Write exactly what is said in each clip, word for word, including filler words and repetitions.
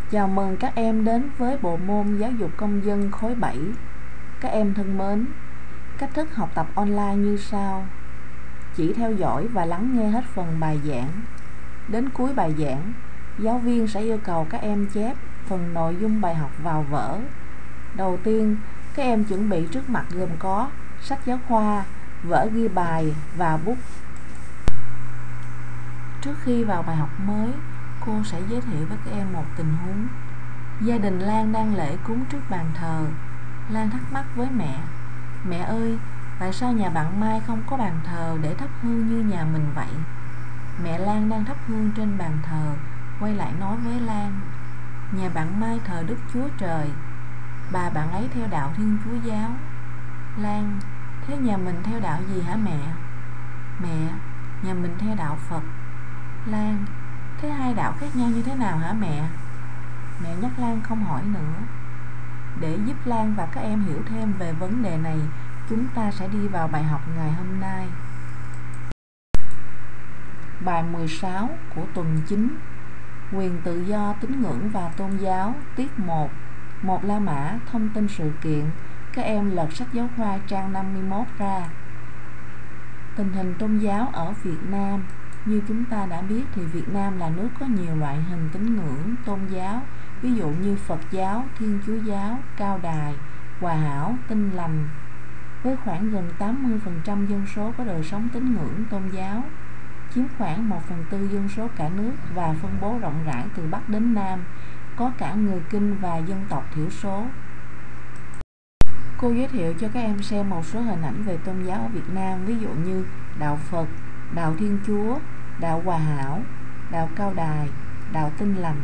Chào mừng các em đến với bộ môn giáo dục công dân khối bảy. Các em thân mến, cách thức học tập online như sau. Chỉ theo dõi và lắng nghe hết phần bài giảng. Đến cuối bài giảng, giáo viên sẽ yêu cầu các em chép phần nội dung bài học vào vở. Đầu tiên, các em chuẩn bị trước mặt gồm có sách giáo khoa, vở ghi bài và bút. Trước khi vào bài học mới, cô sẽ giới thiệu với các em một tình huống. Gia đình Lan đang lễ cúng trước bàn thờ. Lan thắc mắc với mẹ: Mẹ ơi, tại sao nhà bạn Mai không có bàn thờ để thắp hương như nhà mình vậy? Mẹ Lan đang thắp hương trên bàn thờ quay lại nói với Lan: Nhà bạn Mai thờ Đức Chúa Trời. Bà bạn ấy theo đạo Thiên Chúa giáo. Lan: Thế nhà mình theo đạo gì hả mẹ? Mẹ: Nhà mình theo đạo Phật. Lan: Thế hai đạo khác nhau như thế nào hả mẹ? Mẹ nhắc Lan không hỏi nữa. Để giúp Lan và các em hiểu thêm về vấn đề này, chúng ta sẽ đi vào bài học ngày hôm nay. Bài mười sáu của tuần chín. Quyền tự do tín ngưỡng và tôn giáo, tiết một. Một La Mã, thông tin sự kiện. Các em lật sách giáo khoa trang năm mươi mốt ra. Tình hình tôn giáo ở Việt Nam. Như chúng ta đã biết thì Việt Nam là nước có nhiều loại hình tín ngưỡng, tôn giáo, ví dụ như Phật giáo, Thiên Chúa giáo, Cao Đài, Hòa Hảo, Tin Lành. Với khoảng gần tám mươi phần trăm dân số có đời sống tín ngưỡng tôn giáo, chiếm khoảng một phần tư dân số cả nước và phân bố rộng rãi từ Bắc đến Nam, có cả người Kinh và dân tộc thiểu số. Cô giới thiệu cho các em xem một số hình ảnh về tôn giáo ở Việt Nam, ví dụ như đạo Phật, đạo Thiên Chúa, đạo Hòa Hảo, đạo Cao Đài, đạo Tin Lành.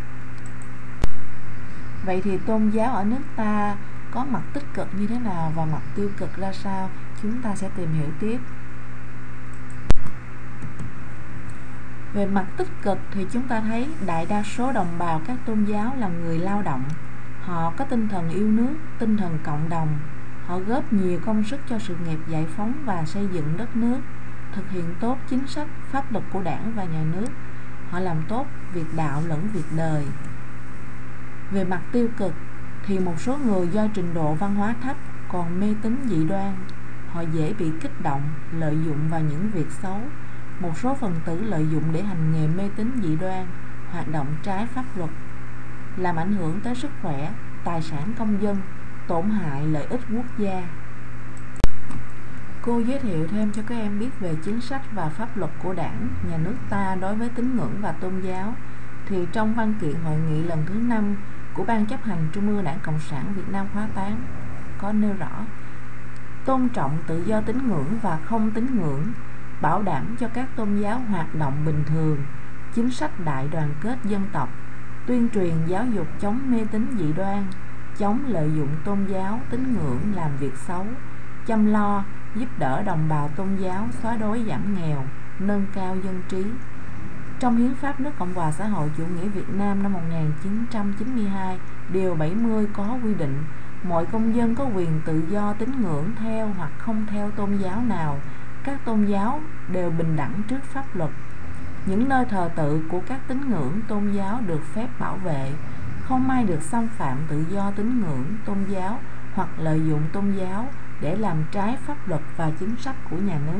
Vậy thì tôn giáo ở nước ta có mặt tích cực như thế nào và mặt tiêu cực ra sao? Chúng ta sẽ tìm hiểu tiếp. Về mặt tích cực thì chúng ta thấy đại đa số đồng bào các tôn giáo là người lao động. Họ có tinh thần yêu nước, tinh thần cộng đồng. Họ góp nhiều công sức cho sự nghiệp giải phóng và xây dựng đất nước, thực hiện tốt chính sách, pháp luật của Đảng và Nhà nước. Họ làm tốt việc đạo lẫn việc đời. Về mặt tiêu cực thì một số người do trình độ văn hóa thấp còn mê tín dị đoan. Họ dễ bị kích động, lợi dụng vào những việc xấu. Một số phần tử lợi dụng để hành nghề mê tín dị đoan, hoạt động trái pháp luật, làm ảnh hưởng tới sức khỏe, tài sản công dân, tổn hại lợi ích quốc gia. Cô giới thiệu thêm cho các em biết về chính sách và pháp luật của Đảng, Nhà nước ta đối với tín ngưỡng và tôn giáo. Thì trong văn kiện hội nghị lần thứ năm của Ban chấp hành Trung ương Đảng Cộng sản Việt Nam khóa tám có nêu rõ: tôn trọng tự do tín ngưỡng và không tín ngưỡng, bảo đảm cho các tôn giáo hoạt động bình thường, chính sách đại đoàn kết dân tộc, tuyên truyền giáo dục chống mê tín dị đoan, chống lợi dụng tôn giáo tín ngưỡng làm việc xấu, chăm lo giúp đỡ đồng bào tôn giáo, xóa đói giảm nghèo, nâng cao dân trí. Trong Hiến pháp nước Cộng hòa xã hội chủ nghĩa Việt Nam năm một nghìn chín trăm chín mươi hai, điều bảy mươi có quy định mọi công dân có quyền tự do tín ngưỡng theo hoặc không theo tôn giáo nào. Các tôn giáo đều bình đẳng trước pháp luật. Những nơi thờ tự của các tín ngưỡng tôn giáo được phép bảo vệ, không ai được xâm phạm tự do tín ngưỡng tôn giáo hoặc lợi dụng tôn giáo để làm trái pháp luật và chính sách của nhà nước.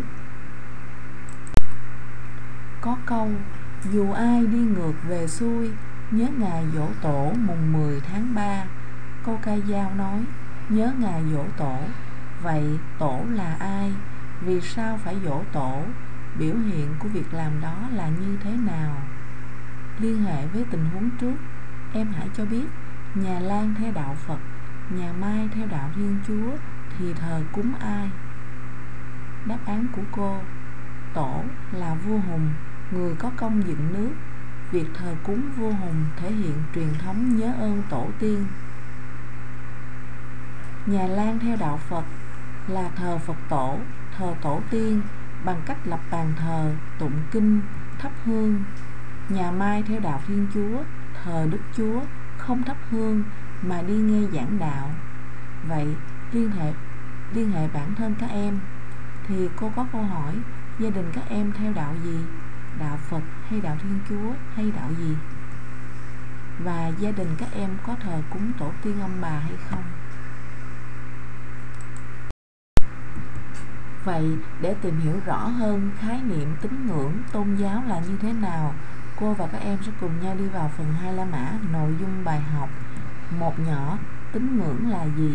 Có câu: dù ai đi ngược về xuôi, nhớ ngày giỗ tổ mùng mười tháng ba. Câu ca dao nói: nhớ ngày giỗ tổ. Vậy tổ là ai? Vì sao phải giỗ tổ? Biểu hiện của việc làm đó là như thế nào? Liên hệ với tình huống trước, em hãy cho biết nhà Lan theo đạo Phật, nhà Mai theo đạo Thiên Chúa thì thờ cúng ai? Đáp án của cô: tổ là vua Hùng, người có công dựng nước. Việc thờ cúng vua Hùng thể hiện truyền thống nhớ ơn tổ tiên. Nhà Lan theo đạo Phật là thờ Phật tổ, thờ tổ tiên bằng cách lập bàn thờ, tụng kinh, thắp hương. Nhà Mai theo đạo Thiên Chúa thờ Đức Chúa, không thắp hương mà đi nghe giảng đạo. Vậy liên hệ liên hệ bản thân các em thì cô có câu hỏi: gia đình các em theo đạo gì? Đạo Phật hay đạo Thiên Chúa hay đạo gì? Và gia đình các em có thờ cúng tổ tiên ông bà hay không? Vậy để tìm hiểu rõ hơn khái niệm tín ngưỡng tôn giáo là như thế nào, cô và các em sẽ cùng nhau đi vào phần hai La Mã, nội dung bài học. Một nhỏ, tín ngưỡng là gì?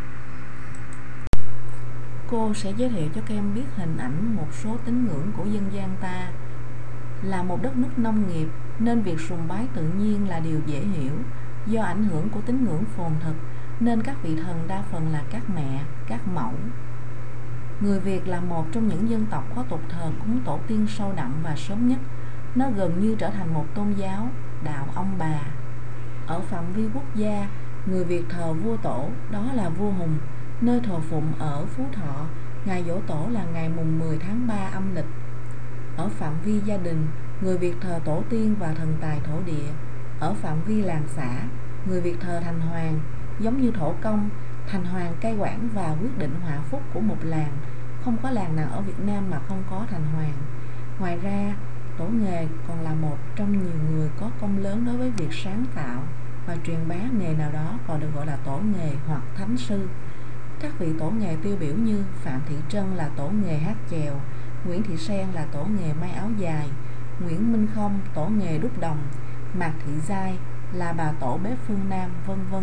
Cô sẽ giới thiệu cho các em biết hình ảnh một số tín ngưỡng của dân gian ta. Là một đất nước nông nghiệp nên việc sùng bái tự nhiên là điều dễ hiểu. Do ảnh hưởng của tín ngưỡng phồn thực nên các vị thần đa phần là các mẹ, các mẫu. Người Việt là một trong những dân tộc có tục thờ cúng tổ tiên sâu đậm và sớm nhất. Nó gần như trở thành một tôn giáo, đạo ông bà. Ở phạm vi quốc gia, người Việt thờ vua tổ, đó là vua Hùng. Nơi thờ phụng ở Phú Thọ, ngày giỗ tổ là ngày mùng mười tháng ba âm lịch. Ở phạm vi gia đình, người Việt thờ tổ tiên và thần tài thổ địa. Ở phạm vi làng xã, người Việt thờ thành hoàng, giống như thổ công, thành hoàng cai quản và quyết định họa phúc của một làng. Không có làng nào ở Việt Nam mà không có thành hoàng. Ngoài ra, tổ nghề còn là một trong nhiều người có công lớn đối với việc sáng tạo và truyền bá nghề nào đó, còn được gọi là tổ nghề hoặc thánh sư. Các vị tổ nghề tiêu biểu như Phạm Thị Trân là tổ nghề hát chèo, Nguyễn Thị Sen là tổ nghề may áo dài, Nguyễn Minh Không tổ nghề đúc đồng, Mạc Thị Giai là bà tổ bếp phương Nam, vân vân.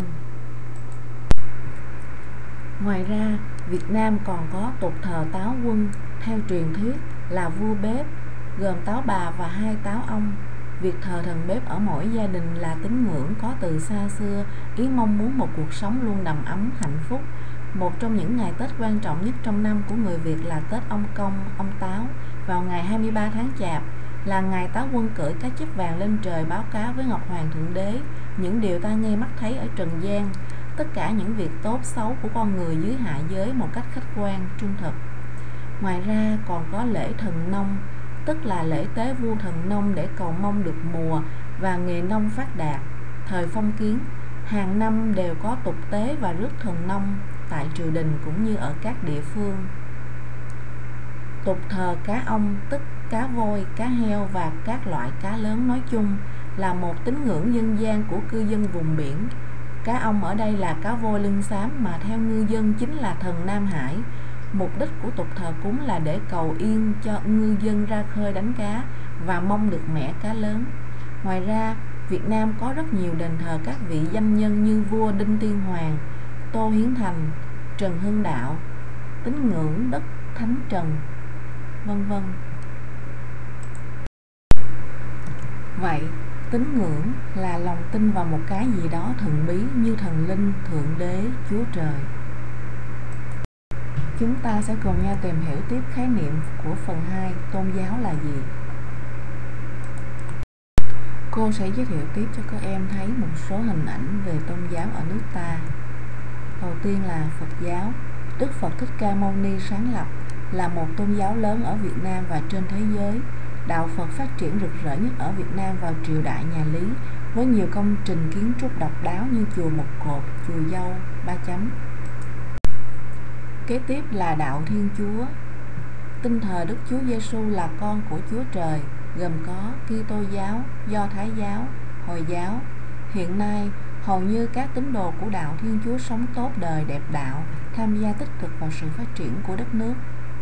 Ngoài ra, Việt Nam còn có tục thờ táo quân, theo truyền thuyết là vua bếp, gồm táo bà và hai táo ông. Việc thờ thần bếp ở mỗi gia đình là tín ngưỡng có từ xa xưa, ý mong muốn một cuộc sống luôn đầm ấm, hạnh phúc. Một trong những ngày Tết quan trọng nhất trong năm của người Việt là Tết ông Công, ông Táo, vào ngày hai mươi ba tháng Chạp, là ngày Táo quân cưỡi cá chép vàng lên trời báo cáo với Ngọc Hoàng Thượng Đế những điều ta nghe mắt thấy ở trần gian, tất cả những việc tốt xấu của con người dưới hạ giới một cách khách quan, trung thực. Ngoài ra còn có lễ thần nông, tức là lễ tế vua thần nông để cầu mong được mùa và nghề nông phát đạt. Thời phong kiến, hàng năm đều có tục tế và rước thần nông tại triều đình cũng như ở các địa phương. Tục thờ cá ông, tức cá voi, cá heo và các loại cá lớn nói chung, là một tín ngưỡng dân gian của cư dân vùng biển. Cá ông ở đây là cá voi lưng xám mà theo ngư dân chính là thần Nam Hải. Mục đích của tục thờ cúng là để cầu yên cho ngư dân ra khơi đánh cá và mong được mẻ cá lớn. Ngoài ra, Việt Nam có rất nhiều đền thờ các vị danh nhân như vua Đinh Tiên Hoàng, Tô Hiến Thành, Trần Hưng Đạo, tín ngưỡng đất Thánh Trần, vân vân. Vậy, tín ngưỡng là lòng tin vào một cái gì đó thần bí như thần linh, thượng đế, Chúa Trời. Chúng ta sẽ cùng nhau tìm hiểu tiếp khái niệm của phần hai, tôn giáo là gì. Cô sẽ giới thiệu tiếp cho các em thấy một số hình ảnh về tôn giáo ở nước ta. Đầu tiên là Phật giáo. Đức Phật Thích Ca Mâu Ni sáng lập, là một tôn giáo lớn ở Việt Nam và trên thế giới. Đạo Phật phát triển rực rỡ nhất ở Việt Nam vào triều đại nhà Lý, với nhiều công trình kiến trúc độc đáo như chùa Một Cột, chùa Dâu, Ba Chấm. Kế tiếp là đạo Thiên Chúa. Tin thờ Đức Chúa Giêsu là con của Chúa Trời, gồm có Kitô giáo, Do Thái giáo, Hồi giáo. Hiện nay, hầu như các tín đồ của đạo Thiên Chúa sống tốt đời đẹp đạo, tham gia tích cực vào sự phát triển của đất nước.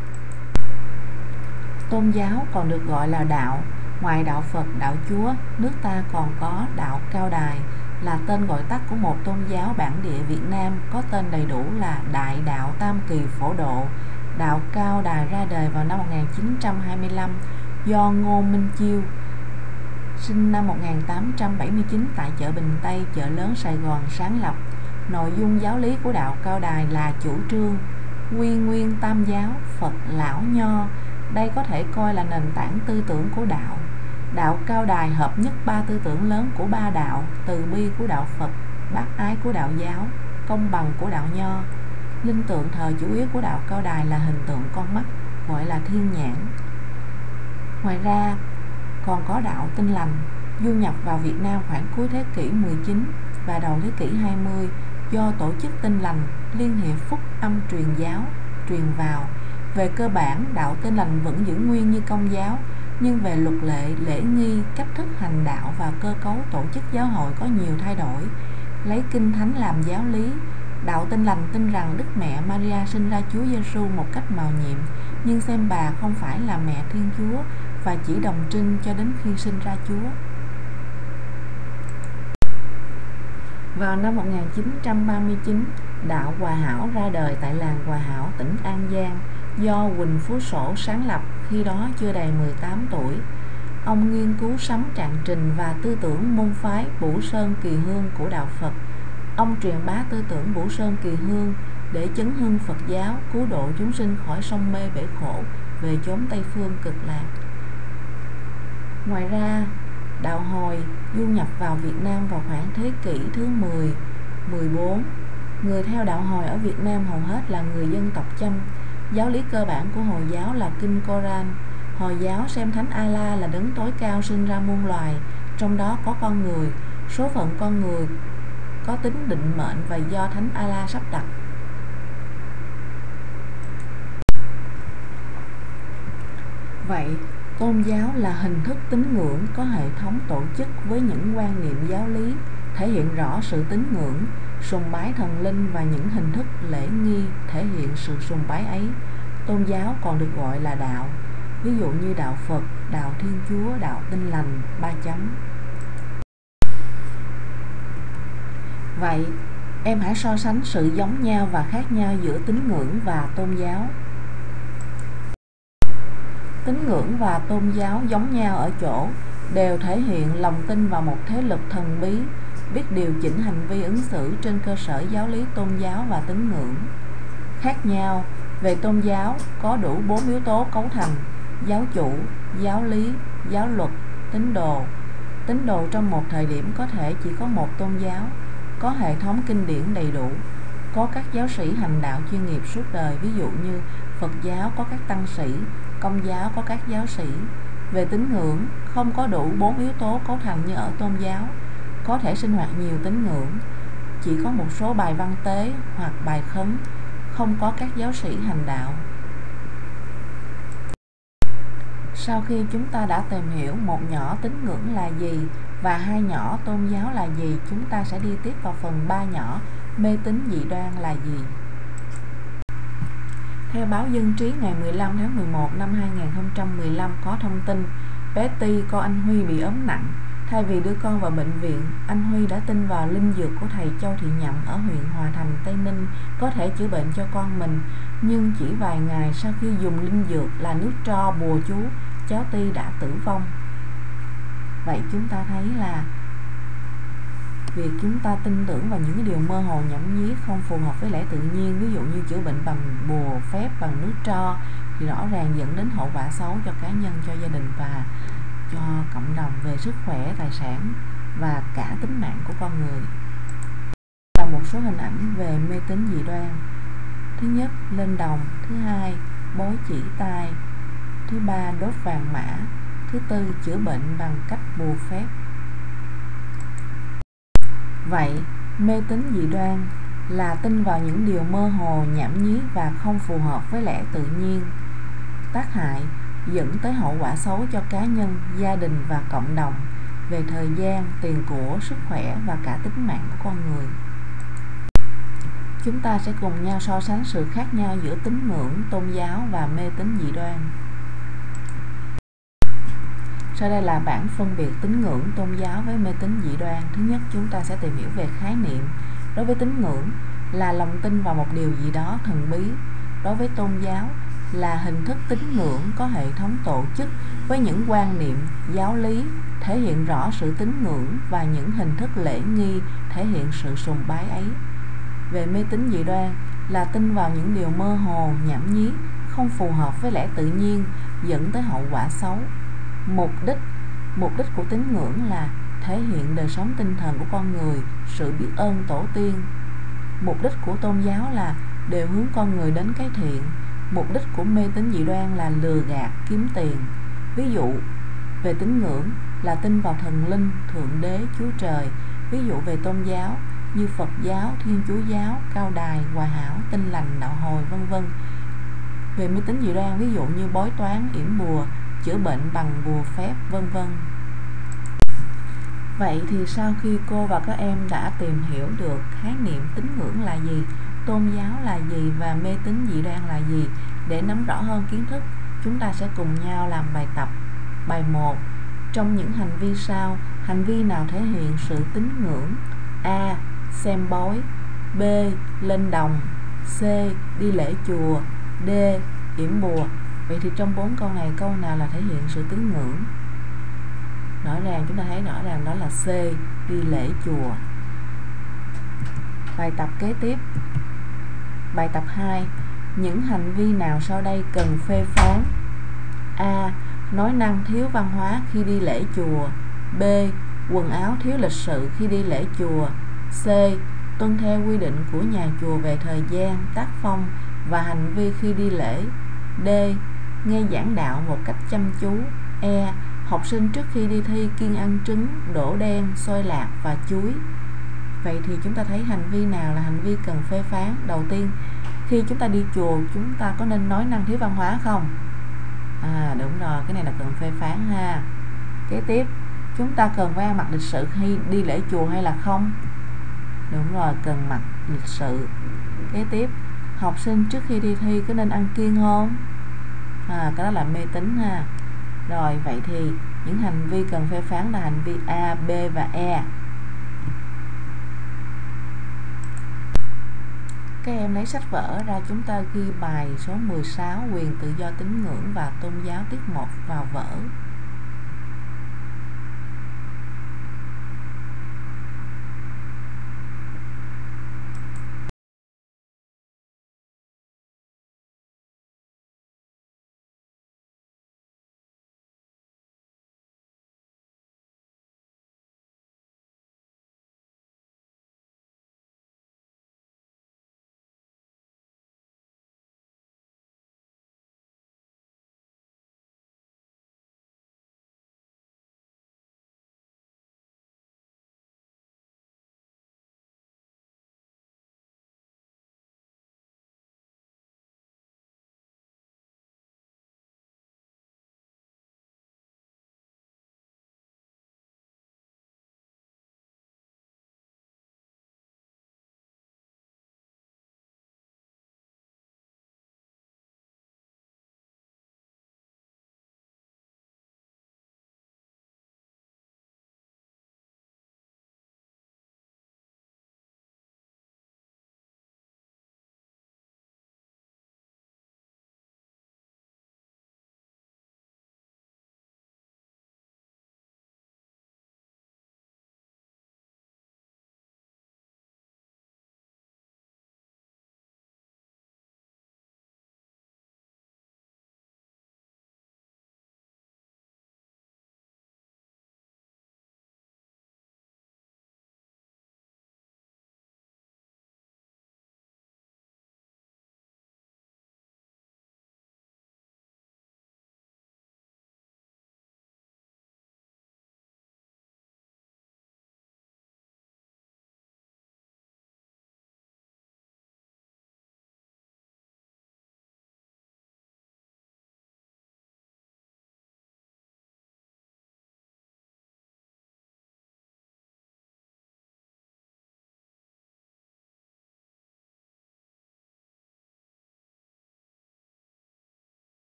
Tôn giáo còn được gọi là đạo. Ngoài đạo Phật, đạo Chúa, nước ta còn có đạo Cao Đài, là tên gọi tắt của một tôn giáo bản địa Việt Nam có tên đầy đủ là Đại Đạo Tam Kỳ Phổ Độ. Đạo Cao Đài ra đời vào năm một nghìn chín trăm hai mươi lăm do Ngô Minh Chiêu, sinh năm một nghìn tám trăm bảy mươi chín tại chợ Bình Tây, chợ lớn Sài Gòn sáng lập. Nội dung giáo lý của đạo Cao Đài là chủ trương quy nguyên tam giáo, Phật lão nho. Đây có thể coi là nền tảng tư tưởng của đạo. Đạo Cao Đài hợp nhất ba tư tưởng lớn của ba đạo: từ bi của đạo Phật, bác ái của đạo giáo, công bằng của đạo nho. Linh tượng thờ chủ yếu của đạo Cao Đài là hình tượng con mắt, gọi là thiên nhãn. Ngoài ra còn có đạo Tin Lành, du nhập vào Việt Nam khoảng cuối thế kỷ mười chín và đầu thế kỷ hai mươi do tổ chức Tin Lành, Liên hiệp Phúc âm truyền giáo truyền vào. Về cơ bản, đạo Tin Lành vẫn giữ nguyên như Công giáo, Nhưng về luật lệ, lễ nghi, cách thức hành đạo và cơ cấu tổ chức giáo hội có nhiều thay đổi. Lấy Kinh Thánh làm giáo lý, đạo Tin Lành tin rằng Đức Mẹ Maria sinh ra Chúa Giêsu một cách mầu nhiệm, nhưng xem bà không phải là mẹ Thiên Chúa và chỉ đồng trinh cho đến khi sinh ra Chúa. Vào năm một nghìn chín trăm ba mươi chín, đạo Hòa Hảo ra đời tại làng Hòa Hảo, tỉnh An Giang, do Huỳnh Phú Sổ sáng lập, khi đó chưa đầy mười tám tuổi. Ông nghiên cứu sấm trạng trình và tư tưởng môn phái Bửu Sơn Kỳ Hương của đạo Phật. Ông truyền bá tư tưởng Bửu Sơn Kỳ Hương để chấn hưng Phật giáo, cứu độ chúng sinh khỏi sông mê bể khổ về chốn Tây Phương cực lạc. Ngoài ra, đạo Hồi du nhập vào Việt Nam vào khoảng thế kỷ thứ mười, mười bốn. Người theo đạo Hồi ở Việt Nam hầu hết là người dân tộc Chăm. Giáo lý cơ bản của Hồi giáo là Kinh Koran. Hồi giáo xem Thánh Allah là đấng tối cao sinh ra muôn loài, trong đó có con người. Số phận con người có tính định mệnh và do Thánh Allah sắp đặt. Vậy, tôn giáo là hình thức tín ngưỡng có hệ thống tổ chức với những quan niệm giáo lý, thể hiện rõ sự tín ngưỡng, sùng bái thần linh và những hình thức lễ nghi thể hiện sự sùng bái ấy. Tôn giáo còn được gọi là đạo, ví dụ như đạo Phật, đạo Thiên Chúa, đạo Tin Lành, ba chấm. Vậy, em hãy so sánh sự giống nhau và khác nhau giữa tín ngưỡng và tôn giáo. Tín ngưỡng và tôn giáo giống nhau ở chỗ đều thể hiện lòng tin vào một thế lực thần bí, biết điều chỉnh hành vi ứng xử trên cơ sở giáo lý tôn giáo và tín ngưỡng. Khác nhau về tôn giáo có đủ bốn yếu tố cấu thành: giáo chủ, giáo lý, giáo luật, tín đồ. Tín đồ trong một thời điểm có thể chỉ có một tôn giáo, có hệ thống kinh điển đầy đủ, có các giáo sĩ hành đạo chuyên nghiệp suốt đời, ví dụ như Phật giáo có các tăng sĩ, Công giáo có các giáo sĩ. Về tín ngưỡng, không có đủ bốn yếu tố cấu thành như ở tôn giáo, có thể sinh hoạt nhiều tín ngưỡng, chỉ có một số bài văn tế hoặc bài khấn, không có các giáo sĩ hành đạo. Sau khi chúng ta đã tìm hiểu một nhỏ tín ngưỡng là gì và hai nhỏ tôn giáo là gì, chúng ta sẽ đi tiếp vào phần ba nhỏ mê tín dị đoan là gì. Theo báo Dân Trí ngày mười lăm tháng mười một năm hai nghìn không trăm mười lăm có thông tin bé Ti, con anh Huy bị ốm nặng. Thay vì đưa con vào bệnh viện, anh Huy đã tin vào linh dược của thầy Châu Thị Nhậm ở huyện Hòa Thành, Tây Ninh có thể chữa bệnh cho con mình. Nhưng chỉ vài ngày sau khi dùng linh dược là nước tro bùa chú, cháu Ti đã tử vong. Vậy chúng ta thấy là việc chúng ta tin tưởng vào những cái điều mơ hồ nhảm nhí không phù hợp với lẽ tự nhiên, ví dụ như chữa bệnh bằng bùa phép, bằng nước tro, thì rõ ràng dẫn đến hậu quả xấu cho cá nhân, cho gia đình và cho cộng đồng về sức khỏe, tài sản và cả tính mạng của con người. Là một số hình ảnh về mê tín dị đoan. Thứ nhất, lên đồng. Thứ hai, bói chỉ tai. Thứ ba, đốt vàng mã. Thứ tư, chữa bệnh bằng cách bùa phép. Vậy, mê tín dị đoan là tin vào những điều mơ hồ, nhảm nhí và không phù hợp với lẽ tự nhiên, tác hại, dẫn tới hậu quả xấu cho cá nhân, gia đình và cộng đồng về thời gian, tiền của, sức khỏe và cả tính mạng của con người. Chúng ta sẽ cùng nhau so sánh sự khác nhau giữa tín ngưỡng, tôn giáo và mê tín dị đoan. Sau đây là bảng phân biệt tín ngưỡng, tôn giáo với mê tín dị đoan. Thứ nhất, chúng ta sẽ tìm hiểu về khái niệm. Đối với tín ngưỡng là lòng tin vào một điều gì đó thần bí. Đối với tôn giáo là hình thức tín ngưỡng có hệ thống tổ chức với những quan niệm, giáo lý thể hiện rõ sự tín ngưỡng và những hình thức lễ nghi thể hiện sự sùng bái ấy. Về mê tín dị đoan là tin vào những điều mơ hồ, nhảm nhí, không phù hợp với lẽ tự nhiên, dẫn tới hậu quả xấu. Mục đích Mục đích của tín ngưỡng là thể hiện đời sống tinh thần của con người, sự biết ơn tổ tiên. Mục đích của tôn giáo là đều hướng con người đến cái thiện. Mục đích của mê tín dị đoan là lừa gạt, kiếm tiền. Ví dụ về tín ngưỡng là tin vào thần linh, thượng đế, Chúa Trời. Ví dụ về tôn giáo như Phật giáo, Thiên Chúa giáo, Cao Đài, Hòa Hảo, Tin Lành, Đạo Hồi, vân vân. Về mê tín dị đoan ví dụ như bói toán, yểm bùa chữa bệnh bằng bùa phép, vân vân. Vậy thì sau khi cô và các em đã tìm hiểu được khái niệm tín ngưỡng là gì, tôn giáo là gì và mê tín dị đoan là gì, để nắm rõ hơn kiến thức, chúng ta sẽ cùng nhau làm bài tập. Bài một. Trong những hành vi sau, hành vi nào thể hiện sự tín ngưỡng? A. Xem bói. B. Lên đồng. C. Đi lễ chùa. D. Yểm bùa. Vậy thì trong bốn câu này, câu nào là thể hiện sự tín ngưỡng? Rõ ràng chúng ta thấy rõ ràng đó là C. Đi lễ chùa. Bài tập kế tiếp. Bài tập hai. Những hành vi nào sau đây cần phê phán? A. Nói năng thiếu văn hóa khi đi lễ chùa. B. Quần áo thiếu lịch sự khi đi lễ chùa. C. Tuân theo quy định của nhà chùa về thời gian, tác phong và hành vi khi đi lễ. D. Nghe giảng đạo một cách chăm chú. E. Học sinh trước khi đi thi kiêng ăn trứng, đỗ đen, xôi lạc và chuối. Vậy thì chúng ta thấy hành vi nào là hành vi cần phê phán? Đầu tiên, khi chúng ta đi chùa, chúng ta có nên nói năng thiếu văn hóa không? À đúng rồi, cái này là cần phê phán ha. Kế tiếp, chúng ta cần phải ăn mặc lịch sự khi đi lễ chùa hay là không? Đúng rồi, cần mặc lịch sự. Kế tiếp, học sinh trước khi đi thi có nên ăn kiêng không? À, cái đó là mê tín ha. Rồi, vậy thì những hành vi cần phê phán là hành vi A, B và E. Các em lấy sách vở ra, chúng ta ghi bài số mười sáu quyền tự do tín ngưỡng và tôn giáo tiết một vào vở.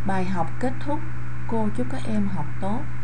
Bài học kết thúc. Cô chúc các em học tốt.